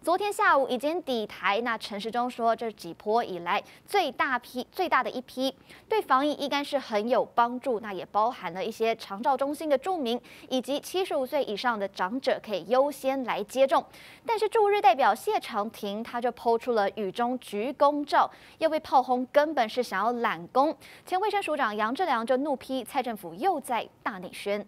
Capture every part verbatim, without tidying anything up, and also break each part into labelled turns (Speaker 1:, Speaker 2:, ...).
Speaker 1: 昨天下午已经抵台。那陈时中说，这是几波以来最大批、最大的一批，对防疫应该是很有帮助。那也包含了一些长照中心的住民以及七十五岁以上的长者可以优先来接种。但是驻日代表谢长廷他就抛出了雨中鞠躬照，又被炮轰，根本是想要揽功。前卫生署长杨志良就怒批蔡政府又在大内宣。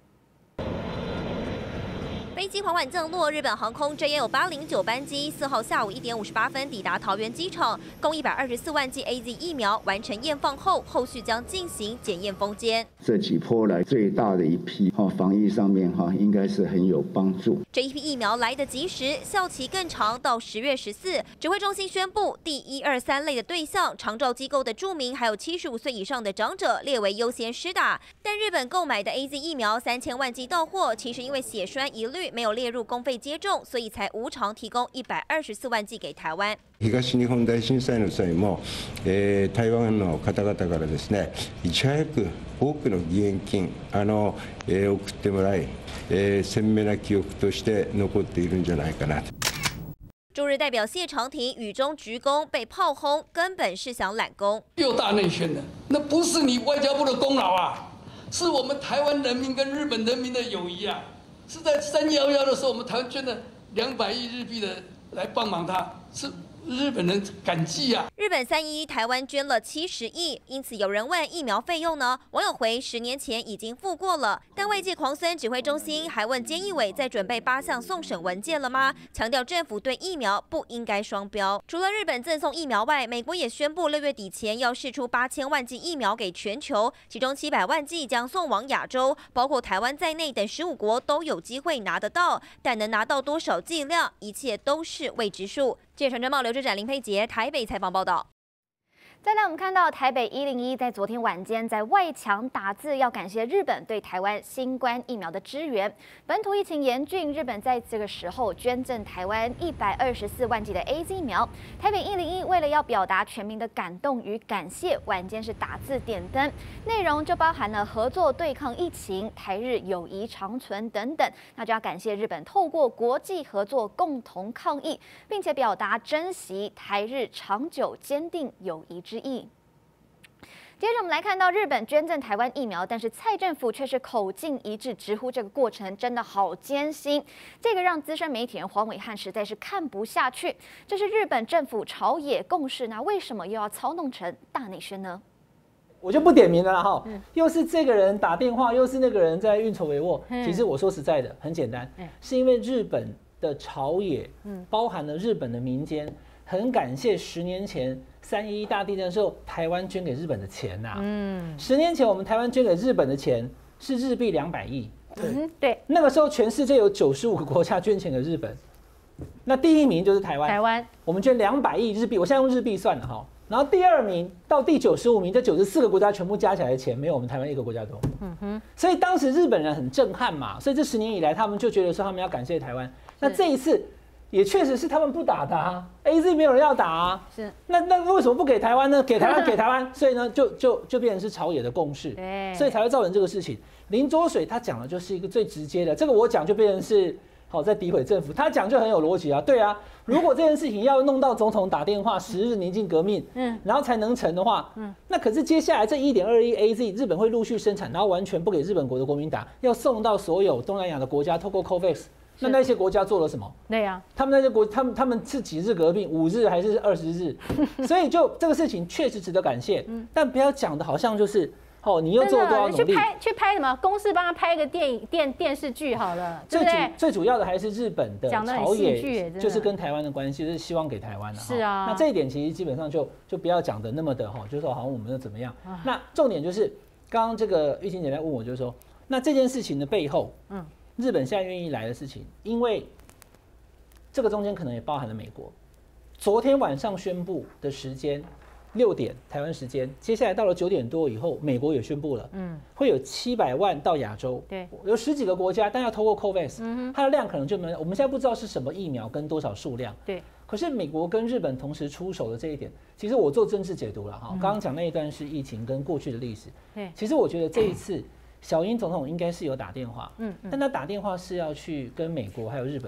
Speaker 2: 飞机缓缓降落，日本航空 J A 八零九班机四号下午一点五十八分抵达桃园机场，共一百二十四万剂 A Z 疫苗完成验放后，后续将进行检验封监。
Speaker 3: 这几波来最大的一批，哈，防疫上面哈应该是很有帮助。
Speaker 2: 这一批疫苗来得及时，效期更长，到十月十四。指挥中心宣布，第一、二、三类的对象，长照机构的住民还有七十五岁以上的长者列为优先施打。但日本购买的 A Z 疫苗三千万剂到货，其实因为血栓疑虑。没有列入公费接种，所以才无偿提供一百二十四万剂给台湾。
Speaker 4: 東日本大震災の際も、えー、台湾の方々からですね、いち早く多くの義援金あの、えー、送ってもらい、えー、鮮明な記憶として残っているんじゃないかな。
Speaker 2: 驻日代表谢长廷雨中鞠躬，被炮轰，根本是想揽功。
Speaker 5: 又大内宣了，那不是你外交部的功劳啊，是我们台湾人民跟日本人民的友谊啊。是在三一一的时候，我们台湾捐了两百亿日币的来帮忙他，是日本人感激啊。
Speaker 2: 日本三一一，台湾捐了七十亿，因此有人问疫苗费用呢？网友回十年前已经付过了，但外界狂酸指挥中心还问菅义伟在准备八项送审文件了吗？强调政府对疫苗不应该双标。除了日本赠送疫苗外，美国也宣布六月底前要释出八千万剂疫苗给全球，其中七百万剂将送往亚洲，包括台湾在内等十五国都有机会拿得到，但能拿到多少剂量，一切都是未知数。记者陈真茂、刘志展、林佩杰台北采访报道。
Speaker 1: 再来，我们看到台北一零一在昨天晚间在外墙打字，要感谢日本对台湾新冠疫苗的支援。本土疫情严峻，日本在这个时候捐赠台湾一百二十四万剂的 A Z 疫苗。台北一零一为了要表达全民的感动与感谢，晚间是打字点灯，内容就包含了合作对抗疫情、台日友谊长存等等。那就要感谢日本透过国际合作共同抗疫，并且表达珍惜台日长久坚定友谊之意。接着我们来看到日本捐赠台湾疫苗，但是蔡政府却是口径一致，直呼这个过程真的好艰辛，这个让资深媒体人黄伟汉实在是看不下去。这是日本政府朝野共识，那为什么又要操弄成大内宣呢？
Speaker 6: 我就不点名了哈，嗯、又是这个人打电话，又是那个人在运筹帷幄。嗯、其实我说实在的，很简单，嗯、是因为日本的朝野，嗯、包含了日本的民间，很感谢十年前三一一大地震的时候，台湾捐给日本的钱呐、啊。嗯，十年前我们台湾捐给日本的钱是日币两百亿。
Speaker 1: 对对，
Speaker 6: 那个时候全世界有九十五个国家捐钱给日本，那第一名就是台湾。
Speaker 1: 台湾，
Speaker 6: 我们捐两百亿日币，我现在用日币算了哈。然后第二名到第九十五名，这九十四个国家全部加起来的钱，没有我们台湾一个国家多。嗯哼，所以当时日本人很震撼嘛，所以这十年以来，他们就觉得说他们要感谢台湾。那这一次也确实是他们不打的啊 ，A Z 没有人要打啊。是，那那为什么不给台湾呢？给台湾，给台湾，所以呢，就就就变成是朝野的共识。对，所以才会造成这个事情。林濁水他讲的就是一个最直接的，这个我讲就变成是。好，在诋毁政府，他讲就很有逻辑啊。对啊，如果这件事情要弄到总统打电话十日宁静革命，嗯，然后才能成的话，嗯，那可是接下来这 一点二亿 A Z 日本会陆续生产，然后完全不给日本国的国民打，要送到所有东南亚的国家，透过 COVAX， 那那些国家做了什么？对呀、啊，他们那些国，他们他们是几日革命？五日还是二十日？所以就这个事情确实值得感谢，嗯，但不要讲的好像就是。哦，你又做了多少努力？
Speaker 7: 去拍去拍什么？公司帮他拍一个电影电电视剧好了，对不对？
Speaker 6: 最主要的还是日本的朝野，就是跟台湾的关系，就是希望给台湾的。
Speaker 7: 是啊，
Speaker 6: 那这一点其实基本上就就不要讲的那么的哈，就是说好像我们又怎么样？那重点就是刚刚这个玉琴姐在问我，就是说，那这件事情的背后，嗯，日本现在愿意来的事情，因为这个中间可能也包含了美国。昨天晚上宣布的时间。六点台湾时间，接下来到了九点多以后，美国也宣布了，嗯，会有七百万到亚洲，对，有十几个国家，但要透过 COVAX，嗯，它的量可能就没有，我们现在不知道是什么疫苗跟多少数量，对。可是美国跟日本同时出手的这一点，其实我做政治解读了哈，刚刚讲那一段是疫情跟过去的历史，对，其实我觉得这一次小英总统应该是有打电话，嗯，但他打电话是要去跟美国还有日本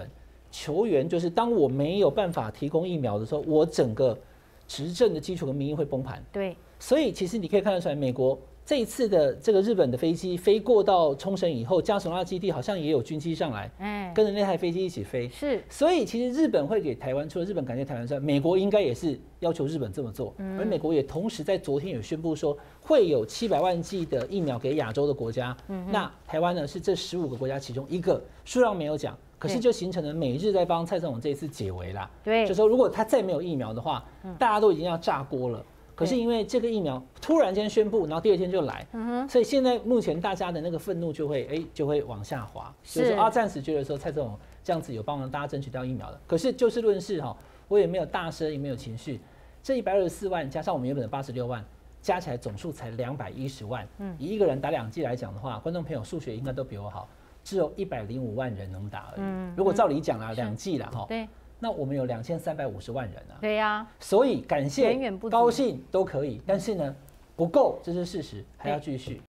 Speaker 6: 球员就是当我没有办法提供疫苗的时候，我整个执政的基础跟民意会崩盘。
Speaker 7: 对，
Speaker 6: 所以其实你可以看得出来，美国这一次的这个日本的飞机飞过到冲绳以后，加索纳基地好像也有军机上来，哎，跟着那台飞机一起飞。
Speaker 7: 是，
Speaker 6: 所以其实日本会给台湾，除了日本感谢台湾之外，美国应该也是要求日本这么做。嗯、而美国也同时在昨天有宣布说，会有七百万剂的疫苗给亚洲的国家。嗯、那台湾呢是这十五个国家其中一个，数量没有讲。可是就形成了美日在帮蔡总统这一次解围啦。对，就说如果他再没有疫苗的话，嗯、大家都已经要炸锅了。可是因为这个疫苗突然间宣布，然后第二天就来，嗯、所以现在目前大家的那个愤怒就会哎、欸、就会往下滑，就是说啊，暂时觉得说蔡总统这样子有帮忙大家争取到疫苗的。可是就事论事哈，我也没有大声，也没有情绪，这一百二十四万加上我们原本的八十六万，加起来总数才两百一十万。嗯，以一个人打两剂来讲的话，观众朋友数学应该都比我好，只有一百零五万人能打而已。嗯，如果照理讲啦，两剂啦哈。对。那我们有两千三百五十万人啊，
Speaker 7: 对呀、啊，
Speaker 6: 所以感谢、高兴都可以，但是呢不够，这是事实，还要继续。